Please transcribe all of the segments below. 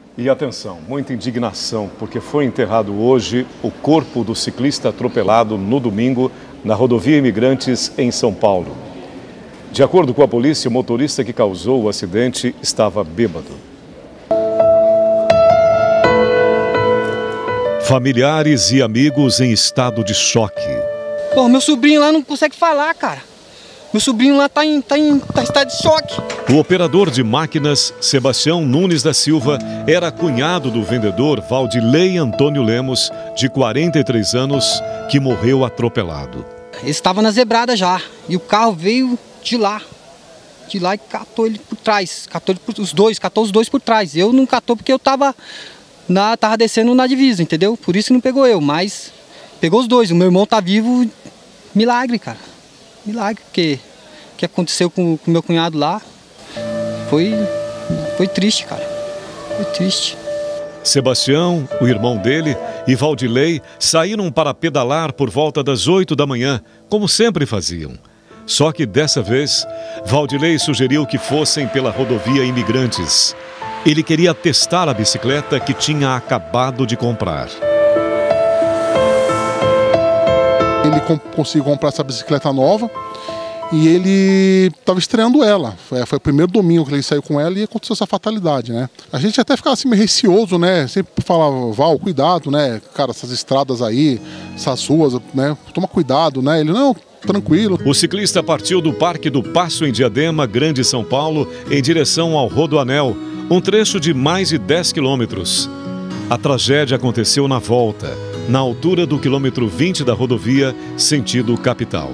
E atenção, muita indignação, porque foi enterrado hoje o corpo do ciclista atropelado no domingo na rodovia Imigrantes, em São Paulo. De acordo com a polícia, o motorista que causou o acidente estava bêbado. Familiares e amigos em estado de choque. Pô, meu sobrinho lá não consegue falar, cara. Meu sobrinho lá tá em estado de choque. O operador de máquinas, Sebastião Nunes da Silva, era cunhado do vendedor Valdilei Antônio Lemos, de 43 anos, que morreu atropelado. Ele estava na zebrada já, e o carro veio de lá e catou ele por trás. Catou os dois por trás. Eu não catou porque eu tava descendo na divisa, entendeu? Por isso que não pegou eu, mas pegou os dois. O meu irmão tá vivo, milagre, cara. Milagre, porque o que aconteceu com o meu cunhado lá foi triste, cara. Foi triste. Sebastião, o irmão dele, e Valdilei saíram para pedalar por volta das 8 da manhã, como sempre faziam. Só que dessa vez, Valdilei sugeriu que fossem pela rodovia Imigrantes. Ele queria testar a bicicleta que tinha acabado de comprar. Ele conseguiu comprar essa bicicleta nova e ele estava estreando ela. Foi o primeiro domingo que ele saiu com ela e aconteceu essa fatalidade, né? A gente até ficava assim meio receoso, né? Sempre falava, Val, cuidado, né? Cara, essas estradas aí, essas ruas, né? Toma cuidado, né? Ele, não, tranquilo. O ciclista partiu do Parque do Paço, em Diadema, Grande São Paulo, em direção ao Rodoanel, um trecho de mais de 10 quilômetros. A tragédia aconteceu na volta, na altura do quilômetro 20 da rodovia, sentido capital.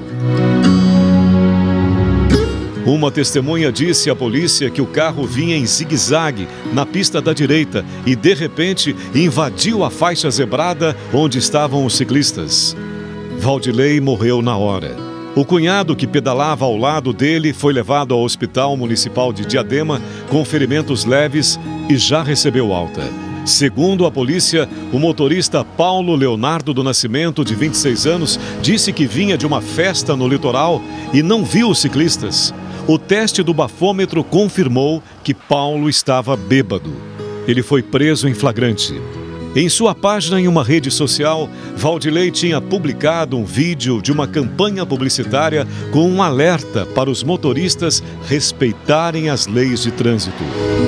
Uma testemunha disse à polícia que o carro vinha em zigue-zague na pista da direita e, de repente, invadiu a faixa zebrada onde estavam os ciclistas. Valdilei morreu na hora. O cunhado que pedalava ao lado dele foi levado ao Hospital Municipal de Diadema com ferimentos leves e já recebeu alta. Segundo a polícia, o motorista Paulo Leonardo do Nascimento, de 26 anos, disse que vinha de uma festa no litoral e não viu os ciclistas. O teste do bafômetro confirmou que Paulo estava bêbado. Ele foi preso em flagrante. Em sua página em uma rede social, Valdilei tinha publicado um vídeo de uma campanha publicitária com um alerta para os motoristas respeitarem as leis de trânsito.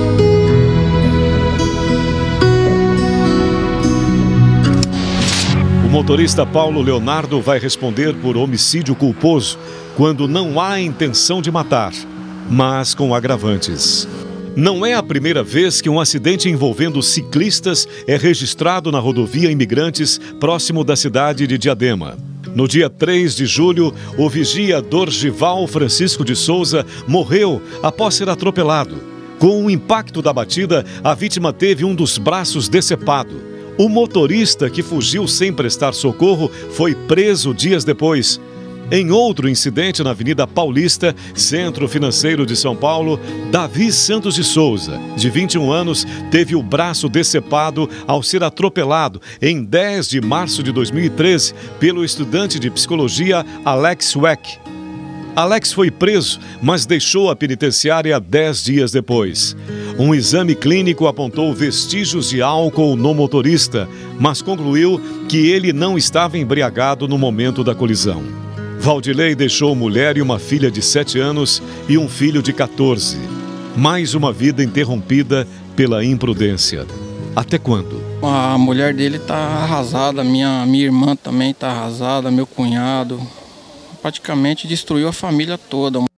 O motorista Paulo Leonardo vai responder por homicídio culposo quando não há intenção de matar, mas com agravantes. Não é a primeira vez que um acidente envolvendo ciclistas é registrado na rodovia Imigrantes, próximo da cidade de Diadema. No dia 3 de julho, o vigia Dorgival Francisco de Souza morreu após ser atropelado. Com o impacto da batida, a vítima teve um dos braços decepado. O motorista, que fugiu sem prestar socorro, foi preso dias depois. Em outro incidente na Avenida Paulista, centro financeiro de São Paulo, Davi Santos de Souza, de 21 anos, teve o braço decepado ao ser atropelado em 10 de março de 2013 pelo estudante de psicologia Alex Weck. Alex foi preso, mas deixou a penitenciária 10 dias depois. Um exame clínico apontou vestígios de álcool no motorista, mas concluiu que ele não estava embriagado no momento da colisão. Valdilei deixou mulher e uma filha de 7 anos e um filho de 14. Mais uma vida interrompida pela imprudência. Até quando? A mulher dele está arrasada, minha irmã também está arrasada, meu cunhado. Praticamente destruiu a família toda.